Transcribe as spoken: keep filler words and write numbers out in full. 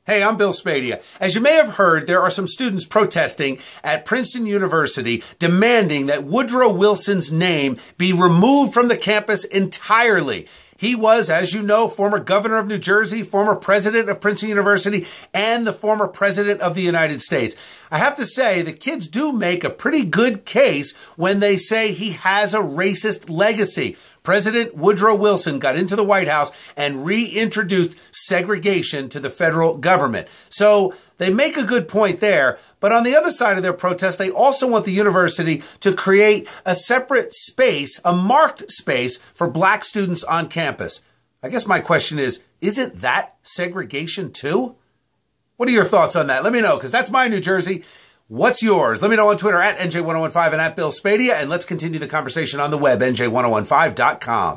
Hey, I'm Bill Spadea. As you may have heard, there are some students protesting at Princeton University demanding that Woodrow Wilson's name be removed from the campus entirely. He was, as you know, former governor of New Jersey, former president of Princeton University, and the former president of the United States. I have to say, the kids do make a pretty good case when they say he has a racist legacy. President Woodrow Wilson got into the White House and reintroduced segregation to the federal government. So they make a good point there. But on the other side of their protest, they also want the university to create a separate space, a marked space for black students on campus. I guess my question is, isn't that segregation too? What are your thoughts on that? Let me know, because that's my New Jersey. What's yours? Let me know on Twitter at N J one oh one five and at Bill Spadea, and let's continue the conversation on the web, N J one oh one five dot com.